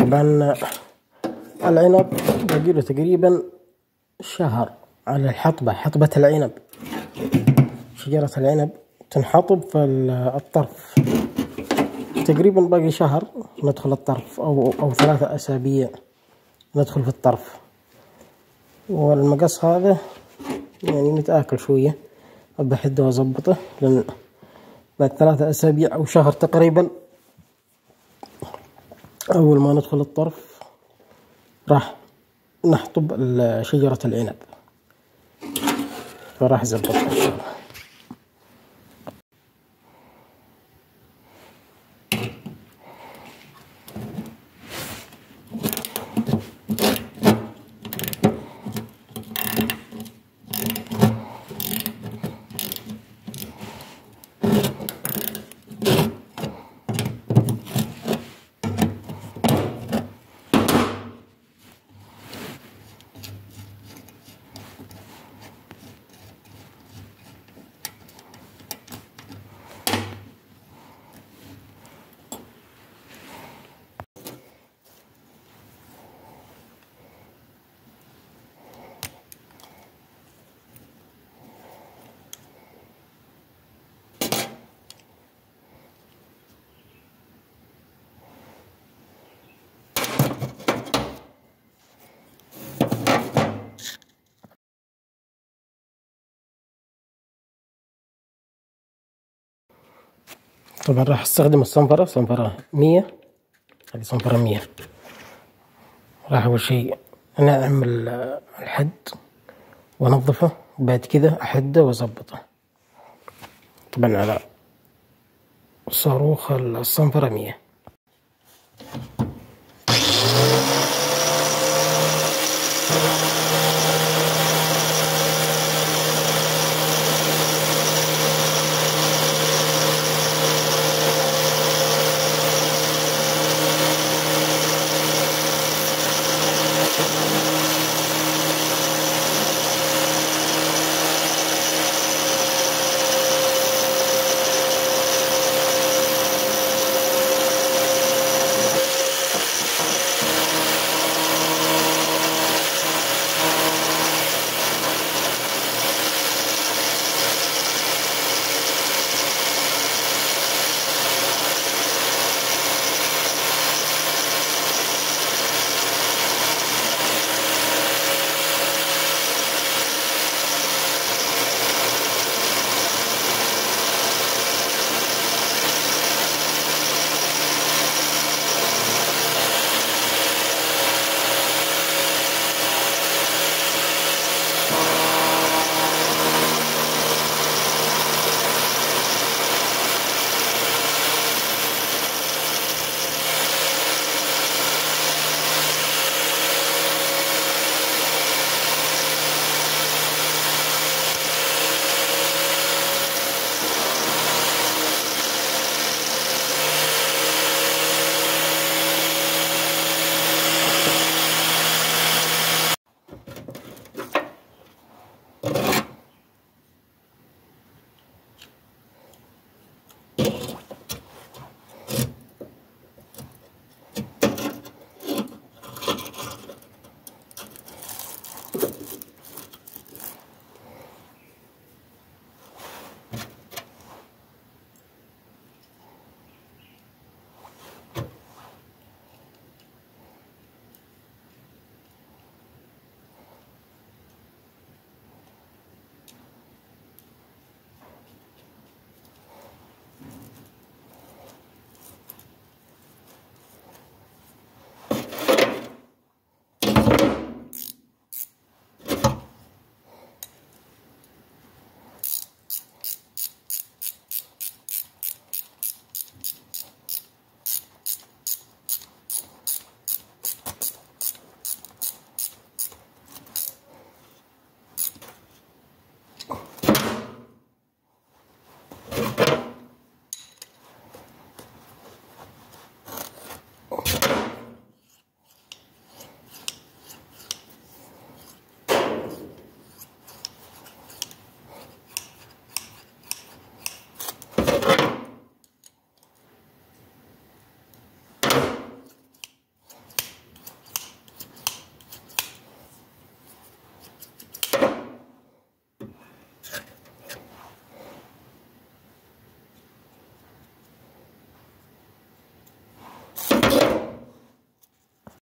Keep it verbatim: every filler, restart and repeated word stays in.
طبعا العنب باقيله تقريبا شهر على الحطبة، حطبة العنب، شجرة العنب تنحطب في الطرف، تقريبا باقي شهر ندخل الطرف أو أو ثلاثة أسابيع ندخل في الطرف. والمقص هذا يعني متآكل شوية، بحده وأظبطه، لأن بعد ثلاثة أسابيع أو شهر تقريبا أول ما ندخل الطرف راح نحطب شجرة العنب، فراح أظبطها إن شاء الله. طبعا راح استخدم الصنفرة، صنفرة مية، هذه صنفرة مية. راح أول شي أنعم الحد وأنظفه، وبعد كذا أحده وأظبطه. طبعا على صاروخ الصنفرة مية.